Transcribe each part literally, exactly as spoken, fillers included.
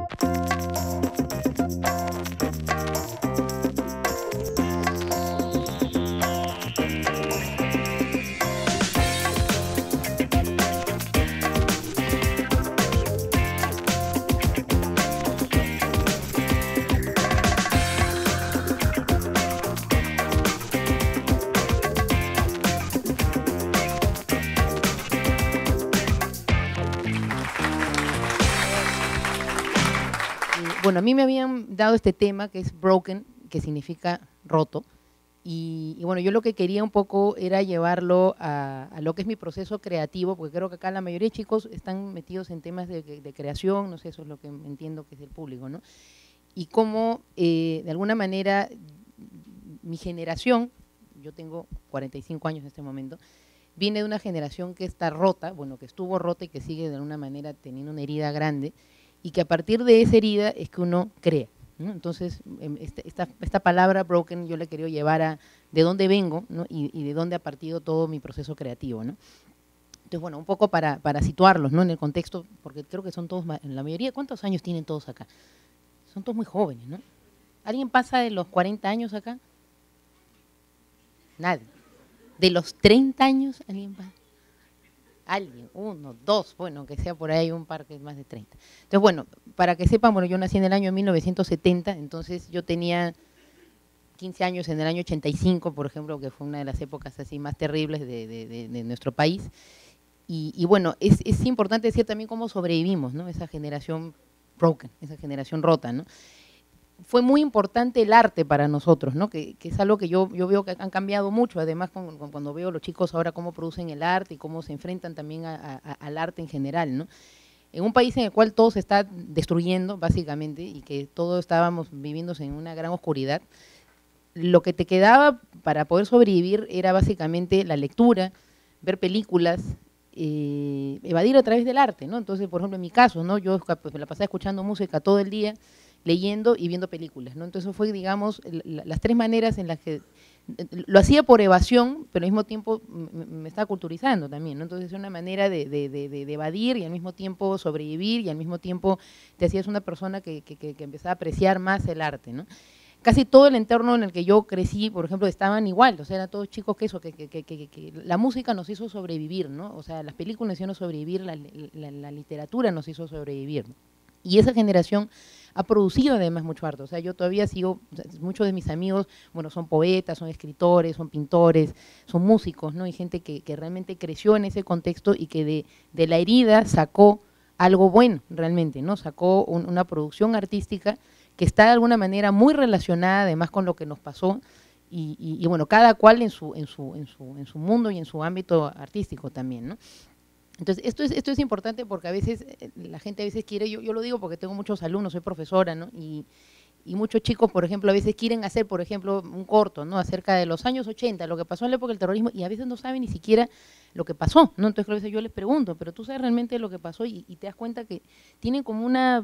Bueno, a mí me habían dado este tema que es broken, que significa roto, y, y bueno, yo lo que quería un poco era llevarlo a, a lo que es mi proceso creativo, porque creo que acá la mayoría de chicos están metidos en temas de, de creación, no sé, eso es lo que entiendo que es el público, ¿no? Y cómo, eh, de alguna manera, mi generación, yo tengo cuarenta y cinco años en este momento, viene de una generación que está rota, bueno, que estuvo rota y que sigue de alguna manera teniendo una herida grande, y que a partir de esa herida es que uno crea, ¿no? Entonces, esta, esta, esta palabra broken yo le quería llevar a de dónde vengo, ¿no? y, y de dónde ha partido todo mi proceso creativo, ¿no? Entonces, bueno, un poco para, para situarlos, ¿no? En el contexto, porque creo que son todos, en la mayoría, ¿cuántos años tienen todos acá? Son todos muy jóvenes, ¿no? ¿Alguien pasa de los cuarenta años acá? Nadie. ¿De los treinta años alguien pasa? Alguien, uno, dos, bueno, que sea por ahí un par que es más de treinta. Entonces, bueno, para que sepan, bueno, yo nací en el año mil novecientos setenta, entonces yo tenía quince años en el año ochenta y cinco, por ejemplo, que fue una de las épocas así más terribles de, de, de, de nuestro país. Y, y bueno, es, es importante decir también cómo sobrevivimos, ¿no? Esa generación broken, esa generación rota, ¿no? Fue muy importante el arte para nosotros, ¿no? que, que es algo que yo, yo veo que han cambiado mucho, además con, con, cuando veo a los chicos ahora cómo producen el arte y cómo se enfrentan también a, a, al arte en general, ¿no? En un país en el cual todo se está destruyendo, básicamente, y que todos estábamos viviendo en una gran oscuridad, lo que te quedaba para poder sobrevivir era básicamente la lectura, ver películas, eh, evadir a través del arte, ¿no? Entonces, por ejemplo, en mi caso, ¿no? Yo pues, me la pasaba escuchando música todo el día, leyendo y viendo películas, ¿no? Entonces fue, digamos, la, las tres maneras en las que lo hacía por evasión, pero al mismo tiempo me, me estaba culturizando también, ¿no? Entonces es una manera de, de, de, de evadir y al mismo tiempo sobrevivir y al mismo tiempo te hacías una persona que, que, que empezaba a apreciar más el arte, ¿no? Casi todo el entorno en el que yo crecí, por ejemplo, estaban igual, o sea, eran todos chicos que eso, que, que, que, que, que la música nos hizo sobrevivir, ¿no? O sea, las películas nos hicieron sobrevivir, la, la, la literatura nos hizo sobrevivir, ¿no? Y esa generación ha producido además mucho arte, o sea, yo todavía sigo, muchos de mis amigos, bueno, son poetas, son escritores, son pintores, son músicos, ¿no? Y gente que, que realmente creció en ese contexto y que de, de la herida sacó algo bueno, realmente, ¿no? Sacó un, una producción artística que está de alguna manera muy relacionada además con lo que nos pasó y, y, y bueno, cada cual en su, en, su, en, su, en su mundo y en su ámbito artístico también, ¿no? Entonces, esto es, esto es importante porque a veces, la gente a veces quiere, yo, yo lo digo porque tengo muchos alumnos, soy profesora, ¿no? Y, y muchos chicos, por ejemplo, a veces quieren hacer, por ejemplo, un corto, ¿no? Acerca de los años ochenta, lo que pasó en la época del terrorismo, y a veces no saben ni siquiera lo que pasó, ¿no? Entonces a veces yo les pregunto, pero tú sabes realmente lo que pasó y, y te das cuenta que tienen como una,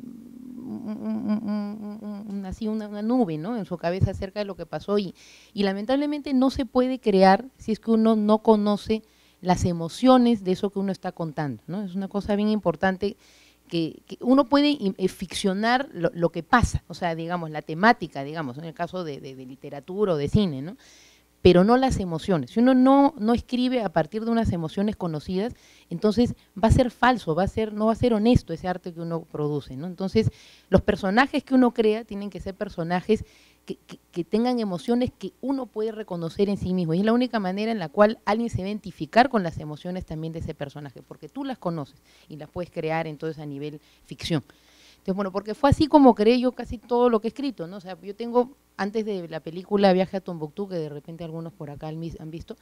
un, un, un, un, así una, una nube, ¿no? En su cabeza acerca de lo que pasó y, y lamentablemente no se puede crear si es que uno no conoce las emociones de eso que uno está contando, ¿no? Es una cosa bien importante que, que uno puede eh, ficcionar lo, lo que pasa, o sea, digamos, la temática, digamos, en el caso de, de, de literatura o de cine, ¿no? Pero no las emociones. Si uno no, no escribe a partir de unas emociones conocidas, entonces va a ser falso, va a ser, no va a ser honesto ese arte que uno produce, ¿no? Entonces, los personajes que uno crea tienen que ser personajes que, que, que tengan emociones que uno puede reconocer en sí mismo. Y es la única manera en la cual alguien se va a identificar con las emociones también de ese personaje, porque tú las conoces y las puedes crear entonces a nivel ficción. Entonces, bueno, porque fue así como creé yo casi todo lo que he escrito, ¿no? O sea, yo tengo, antes de la película Viaje a Tombuctú, que de repente algunos por acá han visto,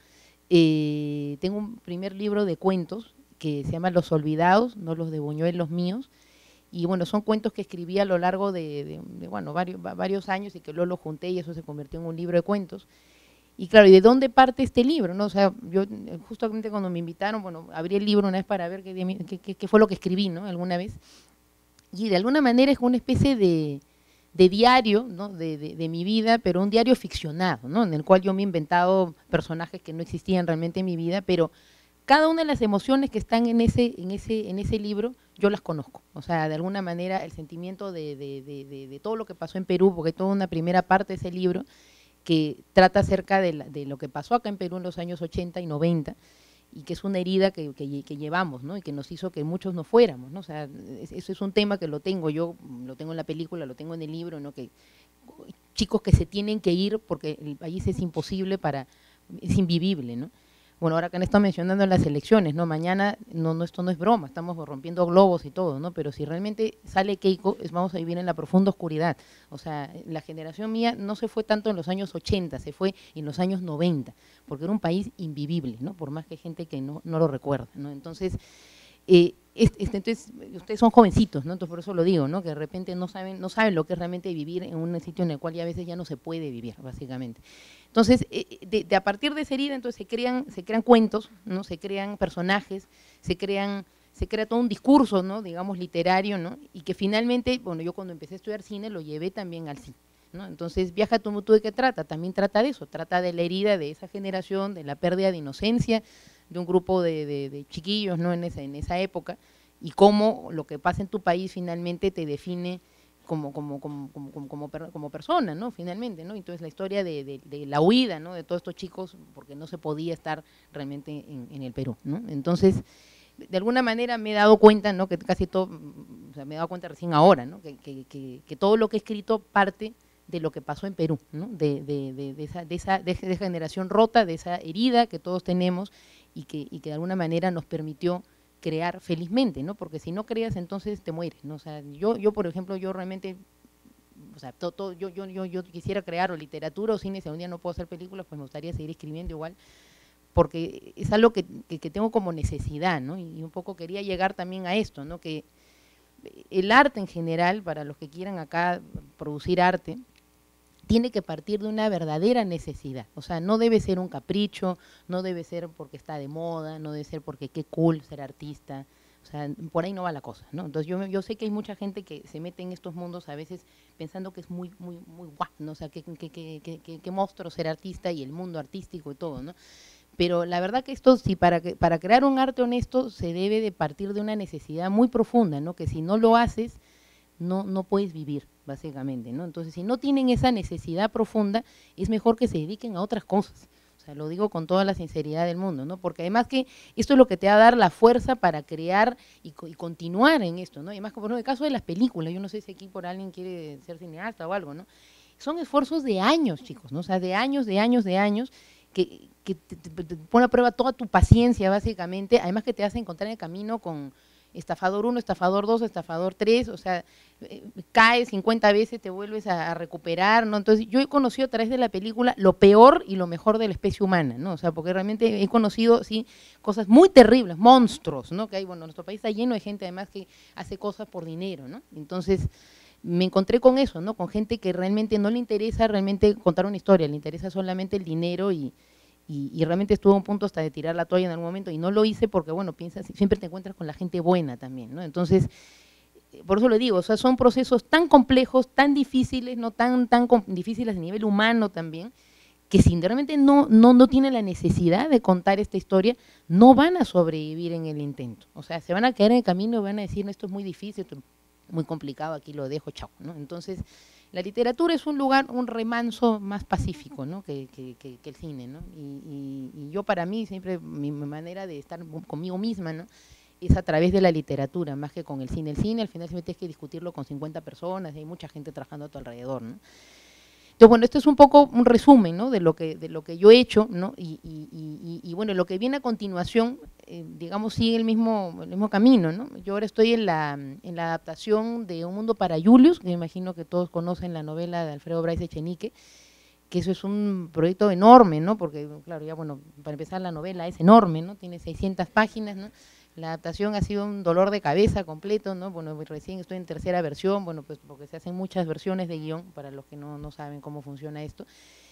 eh, tengo un primer libro de cuentos que se llama Los Olvidados, no los de Buñuel, los míos, y bueno, son cuentos que escribí a lo largo de, de, de bueno, varios, varios años y que luego lo junté y eso se convirtió en un libro de cuentos. Y claro, ¿y de dónde parte este libro? ¿No? O sea, yo justamente cuando me invitaron, bueno, abrí el libro una vez para ver qué, qué, qué fue lo que escribí, ¿no? Alguna vez. Y de alguna manera es una especie de, de diario, ¿no? de, de, de mi vida, pero un diario ficcionado, ¿no? En el cual yo me he inventado personajes que no existían realmente en mi vida, pero cada una de las emociones que están en ese, en ese, en ese libro, yo las conozco. O sea, de alguna manera el sentimiento de, de, de, de, de todo lo que pasó en Perú, porque hay toda una primera parte de ese libro que trata acerca de, la, de lo que pasó acá en Perú en los años ochenta y noventa, y que es una herida que, que, que llevamos, ¿no? Y que nos hizo que muchos no fuéramos, ¿no? O sea, eso es un tema que lo tengo yo, lo tengo en la película, lo tengo en el libro, ¿no? Que chicos que se tienen que ir porque el país es imposible para, es invivible, ¿no? Bueno, ahora que han estado mencionando las elecciones, ¿no? Mañana, no, no, esto no es broma, estamos rompiendo globos y todo, ¿no? Pero si realmente sale Keiko, es, vamos a vivir en la profunda oscuridad. O sea, la generación mía no se fue tanto en los años ochenta, se fue en los años noventa, porque era un país invivible, ¿no? Por más que hay gente que no, no lo recuerda, ¿no? Entonces, eh, este, entonces, ustedes son jovencitos, ¿no? Entonces por eso lo digo, ¿no? Que de repente no saben, no saben lo que es realmente vivir en un sitio en el cual ya a veces ya no se puede vivir, básicamente. Entonces, eh, de, de a partir de esa herida, entonces se crean, se crean cuentos, ¿no? Se crean personajes, se crean, se crea todo un discurso, ¿no? Digamos literario, ¿no? Y que finalmente, bueno, yo cuando empecé a estudiar cine lo llevé también al cine, ¿no? Entonces, Viaja tu mundo, ¿de qué trata? También trata de eso, trata de la herida de esa generación, de la pérdida de inocencia de un grupo de, de, de chiquillos, ¿no? En esa, en esa época, y cómo lo que pasa en tu país finalmente te define como, como, como, como, como, como, como persona, ¿no? Finalmente, ¿no? Entonces la historia de, de, de la huida, ¿no? De todos estos chicos, porque no se podía estar realmente en, en el Perú, ¿no? Entonces, de alguna manera me he dado cuenta, ¿no? Que casi todo, o sea, me he dado cuenta recién ahora, ¿no? Que, que, que, que todo lo que he escrito parte de lo que pasó en Perú, ¿no? De, de, de, de, esa, de, esa, de esa generación rota, de esa herida que todos tenemos y que, y que de alguna manera nos permitió crear felizmente, ¿no? Porque si no creas, entonces te mueres, ¿no? O sea, yo, yo por ejemplo, yo realmente, o sea, todo, todo, yo, yo, yo, yo quisiera crear o literatura o cine, si un día no puedo hacer películas, pues me gustaría seguir escribiendo igual, porque es algo que, que, que tengo como necesidad, ¿no? Y, y un poco quería llegar también a esto, ¿no? Que el arte en general, para los que quieran acá producir arte, tiene que partir de una verdadera necesidad, o sea, no debe ser un capricho, no debe ser porque está de moda, no debe ser porque qué cool ser artista, o sea, por ahí no va la cosa, ¿no? Entonces yo, yo sé que hay mucha gente que se mete en estos mundos a veces pensando que es muy, muy, muy guau, ¿no? O sea, que, que, que, que, que, que monstruo ser artista y el mundo artístico y todo, ¿no? Pero la verdad que esto, sí, para, que, para crear un arte honesto se debe de partir de una necesidad muy profunda, ¿no? Que si no lo haces, no, no puedes vivir, básicamente, ¿no? Entonces, si no tienen esa necesidad profunda, es mejor que se dediquen a otras cosas. O sea, lo digo con toda la sinceridad del mundo, ¿no? Porque además que esto es lo que te va a dar la fuerza para crear y, y continuar en esto, ¿no? Y además, como en el caso de las películas, yo no sé si aquí por alguien quiere ser cineasta o algo, ¿no? Son esfuerzos de años, chicos, ¿no? O sea, de años, de años, de años, que, que te, te, te pone a prueba toda tu paciencia, básicamente, además que te hace encontrar en el camino con estafador uno, estafador dos, estafador tres, o sea, eh, caes cincuenta veces, te vuelves a, a recuperar, ¿no? Entonces, yo he conocido a través de la película lo peor y lo mejor de la especie humana, ¿no? O sea, porque realmente he conocido, sí, cosas muy terribles, monstruos, ¿no? Que hay, bueno, nuestro país está lleno de gente además que hace cosas por dinero, ¿no? Entonces, me encontré con eso, ¿no? Con gente que realmente no le interesa realmente contar una historia, le interesa solamente el dinero y, y, y realmente estuve a un punto hasta de tirar la toalla en algún momento y no lo hice porque, bueno, piensas, siempre te encuentras con la gente buena también, ¿no? Entonces, por eso lo digo, o sea, son procesos tan complejos, tan difíciles, no tan, tan difíciles a nivel humano también, que si realmente no, no, no tienen la necesidad de contar esta historia, no van a sobrevivir en el intento. O sea, se van a caer en el camino y van a decir, no, esto es muy difícil, esto es muy complicado, aquí lo dejo, chao, ¿no? Entonces, la literatura es un lugar, un remanso más pacífico, ¿no? que, que, que, que el cine, ¿no? Y, y, y yo para mí siempre, mi manera de estar conmigo misma, ¿no? Es a través de la literatura, más que con el cine. El cine al final siempre tienes que discutirlo con cincuenta personas, y hay mucha gente trabajando a tu alrededor, ¿no? Entonces, bueno, esto es un poco un resumen, ¿no? de, lo que, de lo que yo he hecho, ¿no? y, y, y, y bueno, lo que viene a continuación, eh, digamos, sigue el mismo, el mismo camino, ¿no? Yo ahora estoy en la, en la adaptación de Un mundo para Julius, que me imagino que todos conocen la novela de Alfredo Bryce Echenique, que eso es un proyecto enorme, ¿no? Porque, claro, ya, bueno, para empezar la novela es enorme, ¿no? Tiene seiscientas páginas, ¿no? La adaptación ha sido un dolor de cabeza completo, ¿no? Bueno, recién estoy en tercera versión, bueno, pues porque se hacen muchas versiones de guión, para los que no, no saben cómo funciona esto.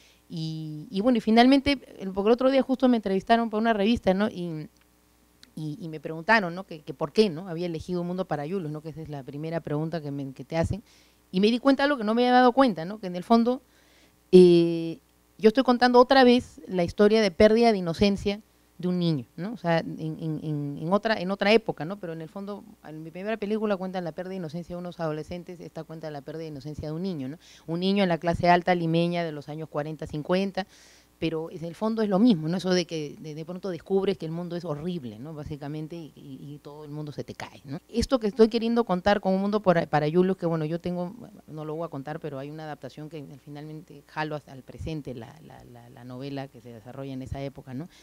Y, y bueno, y finalmente, porque el otro día justo me entrevistaron para una revista, ¿no? Y, y, y me preguntaron, ¿no? Que, que por qué, ¿no? Había elegido Un mundo para Julius, ¿no? Que esa es la primera pregunta que, me, que te hacen. Y me di cuenta de algo que no me había dado cuenta, ¿no? Que en el fondo, eh, yo estoy contando otra vez la historia de pérdida de inocencia de un niño, ¿no? O sea, en, en, en, otra, en otra época, ¿no? Pero en el fondo, en mi primera película cuenta la pérdida de inocencia de unos adolescentes, esta cuenta la pérdida de inocencia de un niño, ¿no? Un niño en la clase alta limeña de los años cuarenta, cincuenta, pero en el fondo es lo mismo, ¿no? Eso de que de, de pronto descubres que el mundo es horrible, ¿no? Básicamente, y, y, y todo el mundo se te cae, ¿no? Esto que estoy queriendo contar con Un mundo para, para Julius, que bueno, yo tengo, no lo voy a contar, pero hay una adaptación que finalmente jalo hasta el presente, la, la, la, la novela que se desarrolla en esa época, ¿no?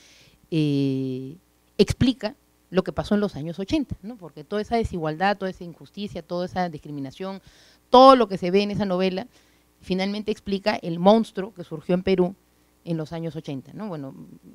Eh, explica lo que pasó en los años ochenta, ¿no? Porque toda esa desigualdad, toda esa injusticia, toda esa discriminación, todo lo que se ve en esa novela, finalmente explica el monstruo que surgió en Perú en los años ochenta, ¿no? Bueno,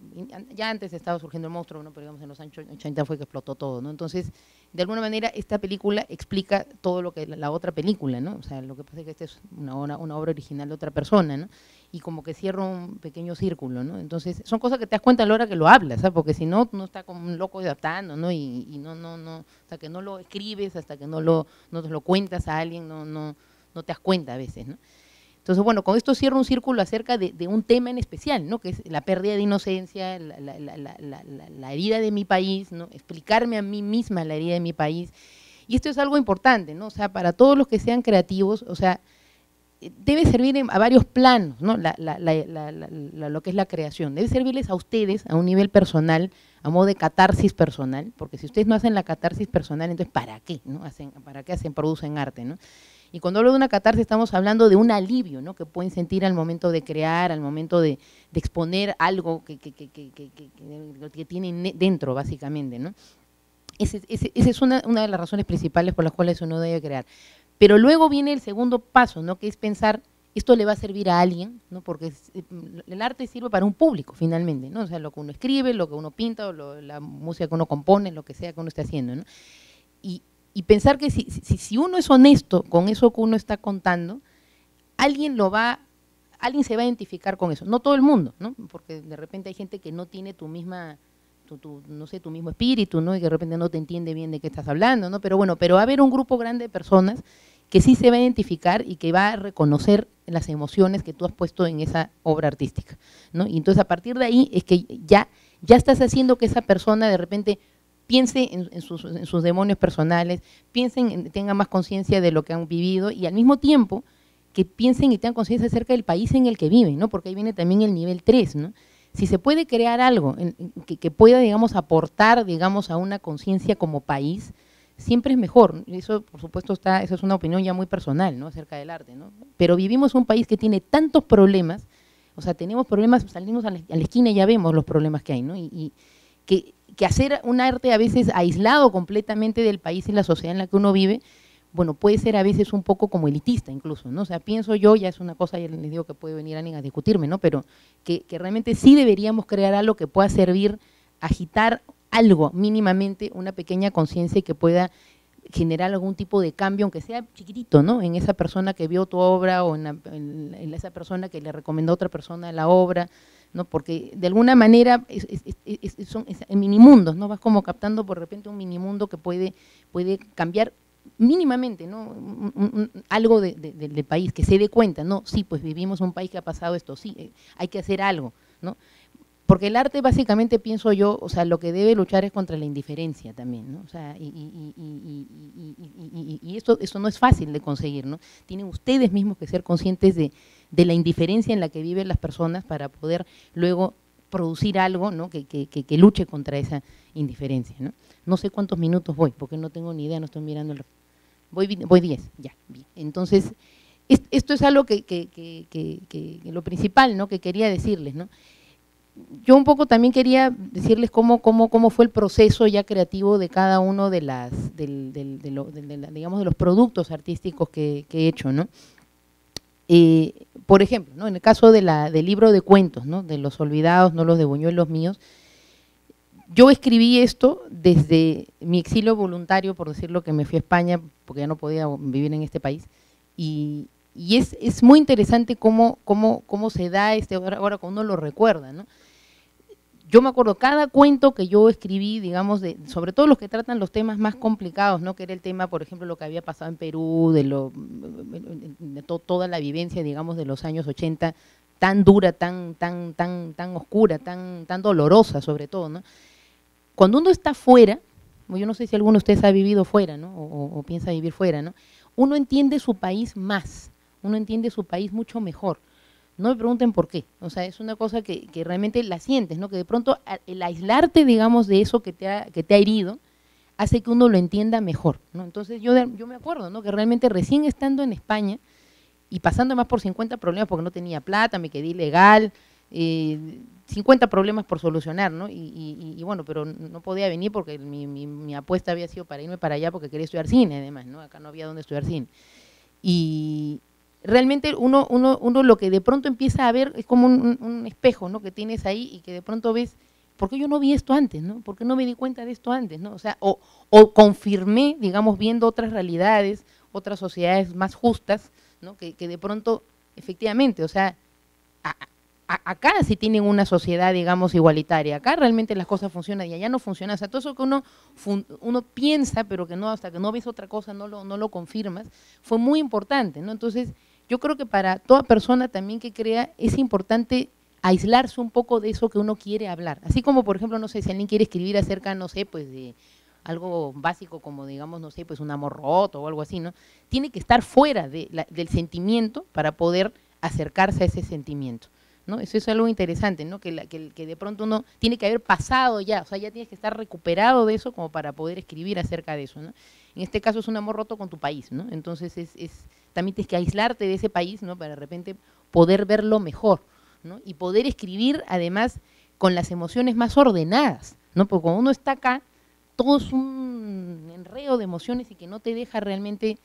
ya antes estaba surgiendo el monstruo, ¿no? Pero digamos en los años ochenta fue que explotó todo, ¿no? Entonces, de alguna manera, esta película explica todo lo que la, la otra película, ¿no? O sea, lo que pasa es que esta es una obra, una obra original de otra persona, ¿no? Y como que cierra un pequeño círculo, ¿no? Entonces, son cosas que te das cuenta a la hora que lo hablas, ¿sabes? Porque si no, no está como un loco adaptando, ¿no? Y, y no, no, no, hasta que no lo escribes, hasta que no lo, no te lo cuentas a alguien, no, no, no te das cuenta a veces, ¿no? Entonces, bueno, con esto cierro un círculo acerca de, de un tema en especial, ¿no? Que es la pérdida de inocencia, la, la, la, la, la, la herida de mi país, ¿no? Explicarme a mí misma la herida de mi país. Y esto es algo importante, ¿no? O sea, para todos los que sean creativos, o sea, debe servir en, a varios planos, ¿no? La, la, la, la, la, la, lo que es la creación. Debe servirles a ustedes a un nivel personal, a modo de catarsis personal, porque si ustedes no hacen la catarsis personal, entonces ¿para qué? ¿No? Hacen, ¿para qué hacen, producen arte, ¿no? Y cuando hablo de una catarsis estamos hablando de un alivio, ¿no? Que pueden sentir al momento de crear, al momento de, de exponer algo que, que, que, que, que, que, que tienen dentro, básicamente, ¿no? Esa ese, ese es una, una de las razones principales por las cuales uno debe crear. Pero luego viene el segundo paso, ¿no? Que es pensar, ¿esto le va a servir a alguien? ¿No? Porque es, el arte sirve para un público, finalmente, ¿no? O sea, lo que uno escribe, lo que uno pinta, o lo, la música que uno compone, lo que sea que uno esté haciendo, ¿no? Y, y pensar que si, si, si uno es honesto con eso que uno está contando, alguien lo va, alguien se va a identificar con eso. No todo el mundo, ¿no? Porque de repente hay gente que no tiene tu misma, tu, tu, no sé, tu mismo espíritu, ¿no? Y que de repente no te entiende bien de qué estás hablando, ¿no? Pero bueno, pero va a haber un grupo grande de personas que sí se va a identificar y que va a reconocer las emociones que tú has puesto en esa obra artística, ¿no? Y entonces a partir de ahí es que ya, ya estás haciendo que esa persona de repente piense en, en, sus, en sus demonios personales, piensen, en, tengan más conciencia de lo que han vivido y al mismo tiempo que piensen y tengan conciencia acerca del país en el que viven, ¿no? Porque ahí viene también el nivel tres, ¿no? Si se puede crear algo en, en, que, que pueda, digamos, aportar, digamos, a una conciencia como país, siempre es mejor. Eso, por supuesto, está, eso es una opinión ya muy personal, ¿no? Acerca del arte, ¿no? Pero vivimos un país que tiene tantos problemas, o sea, tenemos problemas, salimos a la, a la esquina y ya vemos los problemas que hay, ¿no? Y, y que, que hacer un arte a veces aislado completamente del país y la sociedad en la que uno vive, bueno, puede ser a veces un poco como elitista incluso, ¿no? O sea, pienso yo, ya es una cosa, ya les digo que puede venir alguien a discutirme, ¿no? Pero que, que realmente sí deberíamos crear algo que pueda servir a agitar algo mínimamente, una pequeña conciencia y que pueda generar algún tipo de cambio, aunque sea chiquitito, ¿no? En esa persona que vio tu obra o en, la, en, en esa persona que le recomendó a otra persona la obra, ¿no? Porque de alguna manera es, es, es, es, son es, minimundos, ¿no? Vas como captando por repente un minimundo que puede, puede cambiar mínimamente, ¿no? Un, un, un, algo de, de, de, del país, que se dé cuenta, ¿no? Sí, pues vivimos un país que ha pasado esto, sí, eh, hay que hacer algo, ¿no? Porque el arte básicamente, pienso yo, o sea, lo que debe luchar es contra la indiferencia también, ¿no? O sea, y, y, y, y, y, y, y esto, esto no es fácil de conseguir, ¿no? Tienen ustedes mismos que ser conscientes de, de la indiferencia en la que viven las personas para poder luego producir algo, ¿no? que, que, que, que luche contra esa indiferencia, ¿no? No sé cuántos minutos voy, porque no tengo ni idea, no estoy mirando el... Voy, voy diez, ya, bien. Entonces, es, esto es algo que, que, que, que, que, que lo principal, ¿no? Que quería decirles, ¿no? Yo un poco también quería decirles cómo, cómo, cómo fue el proceso ya creativo de cada uno de las, del, del, de, lo, de, de la, digamos, de los productos artísticos que, que he hecho, ¿no? Eh, por ejemplo, ¿no? En el caso de la, del libro de cuentos, ¿no? De Los Olvidados, no los de Buñuelos míos, yo escribí esto desde mi exilio voluntario, por decirlo, que me fui a España, porque ya no podía vivir en este país, y, y es, es muy interesante cómo, cómo, cómo se da, este ahora, ahora cuando uno lo recuerda, ¿no? Yo me acuerdo, cada cuento que yo escribí, digamos, de, sobre todo los que tratan los temas más complicados, ¿no? Que era el tema, por ejemplo, lo que había pasado en Perú, de, lo, de to, toda la vivencia, digamos, de los años ochenta, tan dura, tan, tan, tan, tan oscura, tan, tan dolorosa sobre todo, ¿no? Cuando uno está fuera, yo no sé si alguno de ustedes ha vivido fuera, ¿no? O, o piensa vivir fuera, ¿no? Uno entiende su país más, uno entiende su país mucho mejor. No me pregunten por qué, o sea, es una cosa que, que realmente la sientes, ¿no? Que de pronto el aislarte, digamos, de eso que te ha, que te ha herido, hace que uno lo entienda mejor, ¿no? Entonces yo, yo me acuerdo, ¿no? Que realmente recién estando en España y pasando más por cincuenta problemas porque no tenía plata, me quedé ilegal, eh, cincuenta problemas por solucionar, ¿no? Y, y, y bueno, pero no podía venir porque mi, mi, mi apuesta había sido para irme para allá porque quería estudiar cine, además, ¿no? Acá no había dónde estudiar cine. Y realmente uno, uno, uno lo que de pronto empieza a ver es como un, un espejo, ¿no? Que tienes ahí y que de pronto ves, ¿por qué yo no vi esto antes, no? ¿Por qué no me di cuenta de esto antes, no? O sea, o, o confirmé, digamos, viendo otras realidades, otras sociedades más justas, ¿no? Que, que de pronto, efectivamente, o sea, a, a, acá sí tienen una sociedad, digamos, igualitaria, acá realmente las cosas funcionan y allá no funcionan, o sea, todo eso que uno, fun, uno piensa, pero que no, hasta que no ves otra cosa, no lo, no lo confirmas, fue muy importante, ¿no? Entonces, yo creo que para toda persona también que crea, es importante aislarse un poco de eso que uno quiere hablar, así como, por ejemplo, no sé, si alguien quiere escribir acerca, no sé, pues de algo básico como, digamos, no sé, pues un amor roto o algo así, ¿no? Tiene que estar fuera de la, del sentimiento para poder acercarse a ese sentimiento, ¿no? Eso es algo interesante, ¿no? Que, la, que, que de pronto uno tiene que haber pasado ya, o sea, ya tienes que estar recuperado de eso como para poder escribir acerca de eso, ¿no? En este caso es un amor roto con tu país, ¿no? Entonces es, es también tienes que aislarte de ese país, ¿no? Para de repente poder verlo mejor, ¿no? Y poder escribir además con las emociones más ordenadas, ¿no? Porque cuando uno está acá, todo es un enredo de emociones y que no te deja realmente,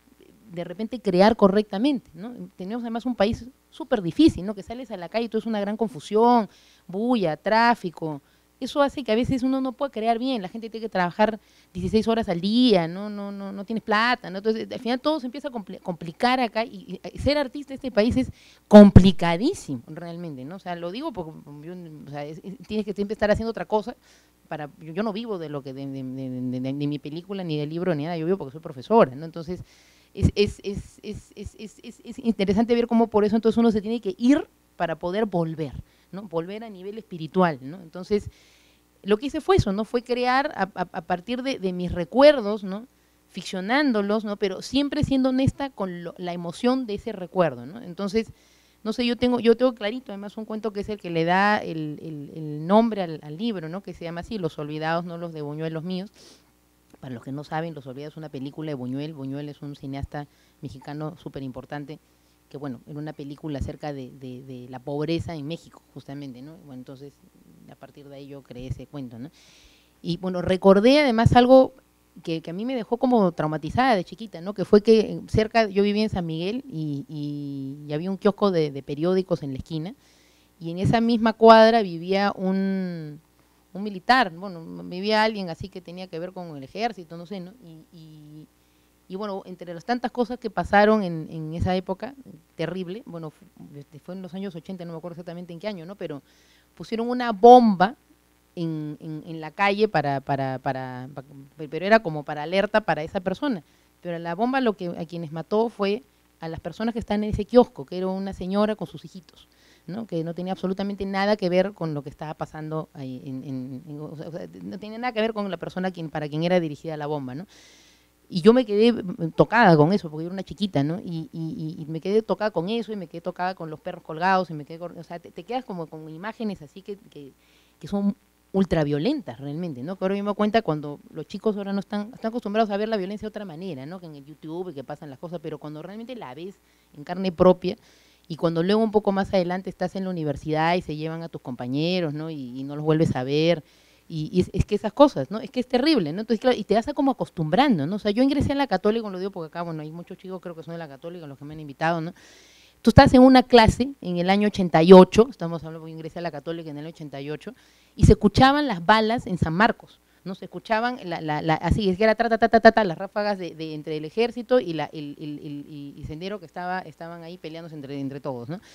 de repente, crear correctamente, ¿no? Tenemos además un país súper difícil, ¿no? Que sales a la calle y todo es una gran confusión, bulla, tráfico. Eso hace que a veces uno no pueda crear bien, la gente tiene que trabajar dieciséis horas al día, no, no, no, no tienes plata, ¿no? Entonces al final todo se empieza a complicar acá y, y ser artista en este país es complicadísimo realmente, ¿no? O sea, lo digo porque yo, o sea, es, es, tienes que siempre estar haciendo otra cosa. Para, yo, yo no vivo de lo que de, de, de, de, de, de mi película, ni del libro, ni nada, yo vivo porque soy profesora, ¿no? Entonces es, es, es, es, es, es, es, es interesante ver cómo por eso entonces uno se tiene que ir para poder volver, ¿no? Volver a nivel espiritual, ¿no? Entonces, lo que hice fue eso, ¿no? Fue crear a, a, a partir de, de mis recuerdos, ¿no? Ficcionándolos, ¿no? Pero siempre siendo honesta con lo, la emoción de ese recuerdo, ¿no? Entonces, no sé, yo tengo, yo tengo clarito, además un cuento que es el que le da el, el, el nombre al, al libro, ¿no? Que se llama así, Los Olvidados, no los de Buñuel, los míos. Para los que no saben, Los Olvidados es una película de Buñuel. Buñuel es un cineasta mexicano súper importante, que bueno, era una película acerca de, de, de la pobreza en México, justamente, ¿no? Bueno, entonces, a partir de ahí yo creé ese cuento, ¿no? Y bueno, recordé además algo que, que a mí me dejó como traumatizada de chiquita, ¿no? Que fue que cerca, yo vivía en San Miguel y, y, y había un kiosco de, de periódicos en la esquina, y en esa misma cuadra vivía un, un militar, bueno, vivía alguien así que tenía que ver con el ejército, no sé, ¿no? Y, y, y bueno, entre las tantas cosas que pasaron en, en esa época, terrible, bueno, fue en los años ochenta, no me acuerdo exactamente en qué año, ¿no? Pero pusieron una bomba en, en, en la calle para, para, para, para, pero era como para alerta para esa persona. Pero la bomba lo que a quienes mató fue a las personas que están en ese kiosco, que era una señora con sus hijitos, ¿no? Que no tenía absolutamente nada que ver con lo que estaba pasando ahí, en, en, en, o sea, no tenía nada que ver con la persona quien, para quien era dirigida la bomba, ¿no? Y yo me quedé tocada con eso, porque yo era una chiquita, ¿no? Y, y, y me quedé tocada con eso, y me quedé tocada con los perros colgados, y me quedé, o sea, te, te quedas como con imágenes así que, que, que son ultraviolentas realmente, ¿no? Que ahora me doy cuenta cuando los chicos ahora no están, están acostumbrados a ver la violencia de otra manera, ¿no? Que en el YouTube, que pasan las cosas, pero cuando realmente la ves en carne propia, y cuando luego un poco más adelante estás en la universidad y se llevan a tus compañeros, ¿no? Y, y no los vuelves a ver, y, y es, es que esas cosas, ¿no? Es que es terrible, ¿no? Entonces, claro, y te vas a como acostumbrando, ¿no? O sea, yo ingresé en la Católica, lo digo porque acá, bueno, hay muchos chicos creo que son de la Católica, los que me han invitado, ¿no? Tú estás en una clase en el año ochenta y ocho, estamos hablando, yo ingresé a la Católica en el ochenta y ocho, y se escuchaban las balas en San Marcos, ¿no? Se escuchaban, la, la, la, así, es que era ta, ta, ta, ta, ta, ta, las ráfagas de, de entre el ejército y la, el, el, el, el Sendero que estaba, estaban ahí peleándose entre, entre todos, ¿no?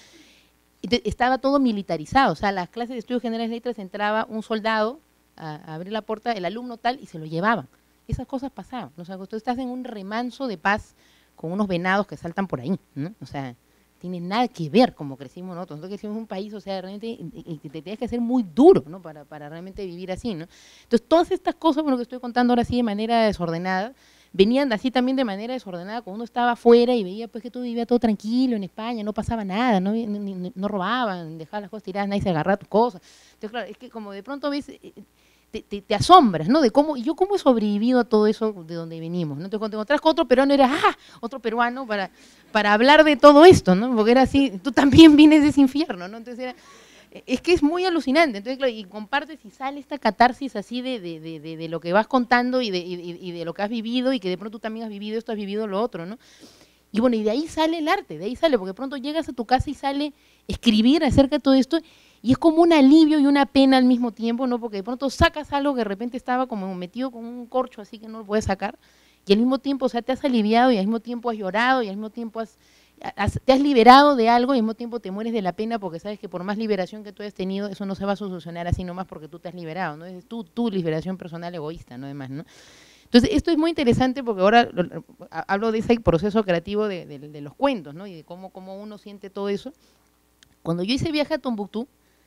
Y te, estaba todo militarizado, o sea, las clases de estudios generales de letras entraba un soldado a, a abrir la puerta, el alumno tal, y se lo llevaban. Esas cosas pasaban, ¿no? O sea, tú estás en un remanso de paz con unos venados que saltan por ahí, ¿no? O sea, tiene nada que ver como crecimos nosotros. Nosotros crecimos en un país, o sea, realmente y te, te tienes que ser muy duro, ¿no? Para, para realmente vivir así, ¿no? Entonces, todas estas cosas, bueno, que estoy contando ahora sí de manera desordenada, venían así también de manera desordenada cuando uno estaba afuera y veía pues que todo vivía todo tranquilo en España, no pasaba nada, no, no, no robaban, dejaban las cosas tiradas, nadie se agarraba tus cosas. Entonces, claro, es que como de pronto ves... Te, te, te asombras, ¿no? De cómo, y yo cómo he sobrevivido a todo eso de donde venimos, ¿no? Entonces, cuando te encontrás con otro peruano, era, ¡ah! Otro peruano para, para hablar de todo esto, ¿no? Porque era así, tú también vienes de ese infierno, ¿no? Entonces era, es que es muy alucinante, entonces, claro, y compartes y sale esta catarsis así de, de, de, de, de lo que vas contando y de, y, y de lo que has vivido y que de pronto tú también has vivido esto, has vivido lo otro, ¿no? Y bueno, y de ahí sale el arte, de ahí sale, porque de pronto llegas a tu casa y sale escribir acerca de todo esto, y es como un alivio y una pena al mismo tiempo, ¿no? Porque de pronto sacas algo que de repente estaba como metido con un corcho así que no lo puedes sacar, y al mismo tiempo, o sea, te has aliviado y al mismo tiempo has llorado y al mismo tiempo has, has, te has liberado de algo y al mismo tiempo te mueres de la pena porque sabes que por más liberación que tú hayas tenido, eso no se va a solucionar así nomás porque tú te has liberado, ¿no? Es tu, tu liberación personal egoísta, ¿no? Además, ¿no? Entonces, esto es muy interesante porque ahora hablo de ese proceso creativo de, de, de los cuentos, ¿no? Y de cómo, cómo uno siente todo eso. Cuando yo hice viaje a Tombuctú,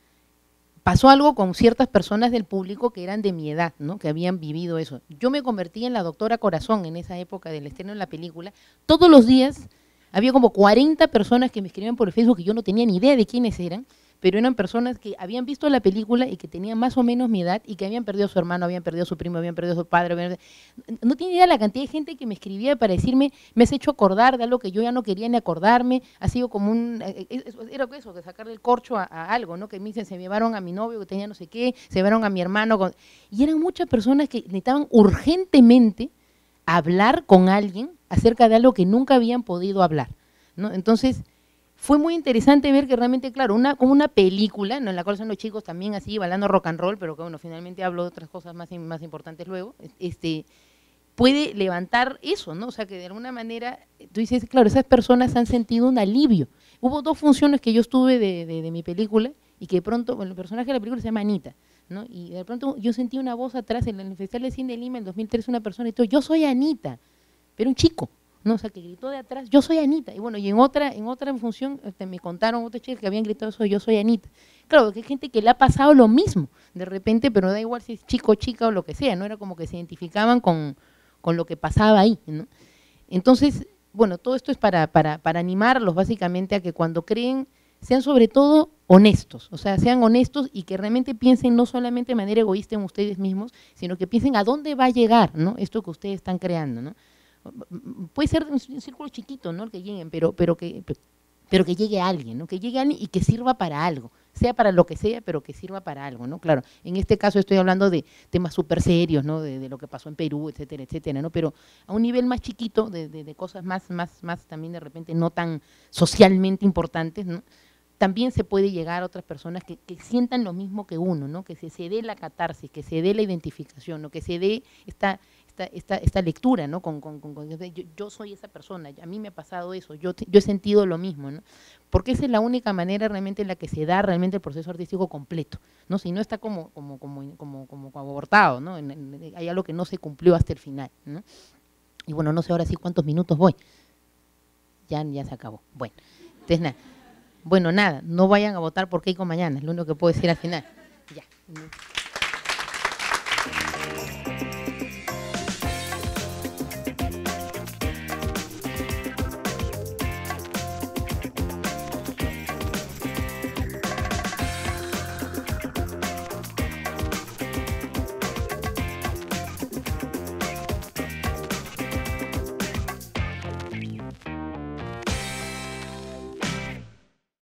pasó algo con ciertas personas del público que eran de mi edad, ¿no? Que habían vivido eso. Yo me convertí en la doctora Corazón en esa época del estreno de la película. Todos los días había como cuarenta personas que me escribían por el Facebook que yo no tenía ni idea de quiénes eran, pero eran personas que habían visto la película y que tenían más o menos mi edad y que habían perdido a su hermano, habían perdido a su primo, habían perdido a su padre. Habían... No tiene idea la cantidad de gente que me escribía para decirme, me has hecho acordar de algo que yo ya no quería ni acordarme, ha sido como un... Era eso, de sacarle el corcho a, a algo, ¿no? Que me dicen, se me llevaron a mi novio que tenía no sé qué, se llevaron a mi hermano. Con... Y eran muchas personas que necesitaban urgentemente hablar con alguien acerca de algo que nunca habían podido hablar, ¿no? Entonces... Fue muy interesante ver que realmente, claro, una, como una película, ¿no? En la cual son los chicos también así, bailando rock and roll, pero que bueno, finalmente hablo de otras cosas más, más importantes luego, este, puede levantar eso, ¿no? O sea, que de alguna manera, tú dices, claro, esas personas han sentido un alivio. Hubo dos funciones que yo estuve de, de, de mi película y que de pronto, bueno, el personaje de la película se llama Anita, ¿no? Y de pronto yo sentí una voz atrás en el Festival de Cine de Lima en dos mil tres, una persona y todo, yo soy Anita, pero un chico. No, o sea, que gritó de atrás, yo soy Anita. Y bueno, y en otra en otra función este, me contaron otras chicas que habían gritado eso, yo soy Anita. Claro, que hay gente que le ha pasado lo mismo, de repente, pero da igual si es chico, chica o lo que sea, no era como que se identificaban con, con lo que pasaba ahí, ¿no? Entonces, bueno, todo esto es para, para, para animarlos básicamente a que cuando creen sean sobre todo honestos, o sea, sean honestos y que realmente piensen no solamente de manera egoísta en ustedes mismos, sino que piensen a dónde va a llegar, ¿no? Esto que ustedes están creando, ¿no? Puede ser un círculo chiquito, ¿no? Que lleguen, pero, pero, que, pero que llegue alguien, ¿no? Que llegue alguien y que sirva para algo, sea para lo que sea, pero que sirva para algo, ¿no? Claro, en este caso estoy hablando de temas súper serios, ¿no? De, de lo que pasó en Perú, etcétera, etcétera, ¿no? Pero a un nivel más chiquito, de, de, de cosas más, más, más también de repente no tan socialmente importantes, ¿no? También se puede llegar a otras personas que, que sientan lo mismo que uno, ¿no? Que se, se dé la catarsis, que se dé la identificación, ¿no? Que se dé esta... Esta, esta, esta lectura, ¿no? Con, con, con, yo, yo soy esa persona, a mí me ha pasado eso, yo, yo he sentido lo mismo, ¿no? Porque esa es la única manera realmente en la que se da realmente el proceso artístico completo, ¿no? Si no está como, como, como, como, como, como abortado, ¿no? En, en, hay algo que no se cumplió hasta el final, ¿no? Y bueno, no sé ahora sí cuántos minutos voy. Ya, ya se acabó. Bueno, entonces nada. Bueno, nada, no vayan a votar por Keiko mañana, es lo único que puedo decir al final. Ya.